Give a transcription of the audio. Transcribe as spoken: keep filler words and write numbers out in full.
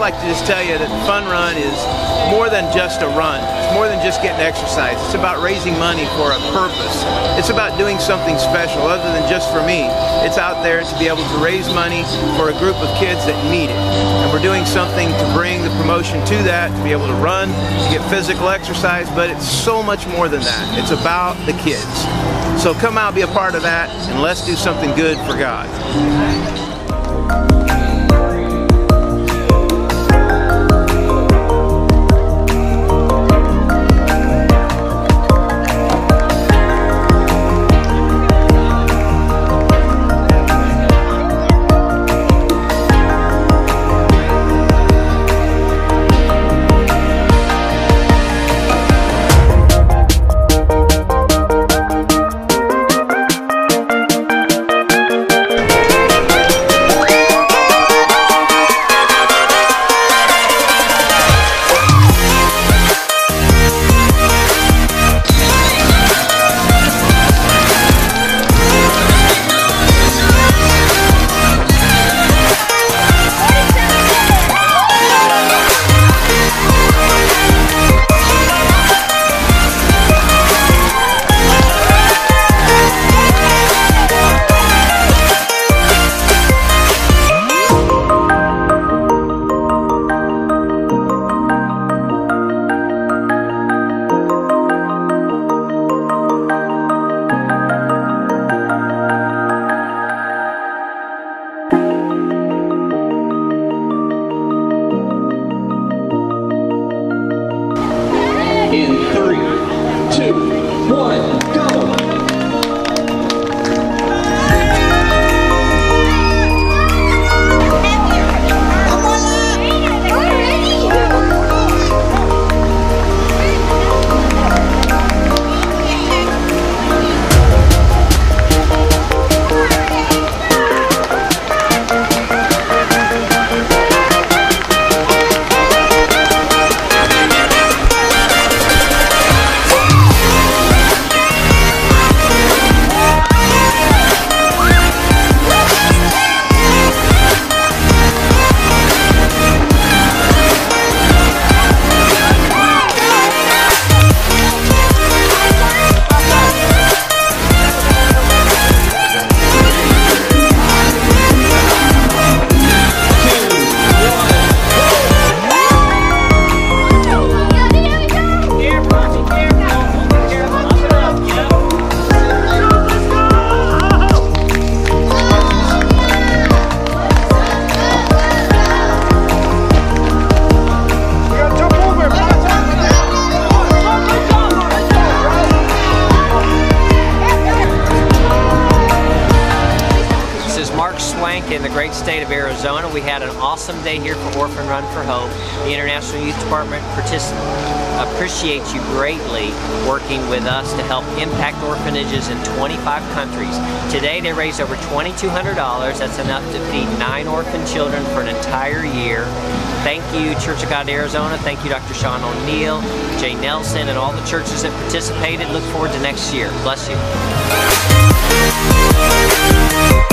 like to just tell you that the Fun Run is more than just a run. It's more than just getting exercise. It's about raising money for a purpose. It's about doing something special other than just for me. It's out there to be able to raise money for a group of kids that need it. And we're doing something to bring the promotion to that, to be able to run, to get physical exercise, but it's so much more than that. It's about the kids. So come out, be a part of that, and let's do something good for God. In three, two, one, go! In the great state of Arizona. We had an awesome day here for Orphan Run for Hope. The International Youth Department appreciates you greatly working with us to help impact orphanages in twenty-five countries. Today they raised over twenty-two hundred dollars. That's enough to feed nine orphan children for an entire year. Thank you, Church of God Arizona. Thank you, Doctor Sean O'Neill, Jay Nelson, and all the churches that participated. Look forward to next year. Bless you.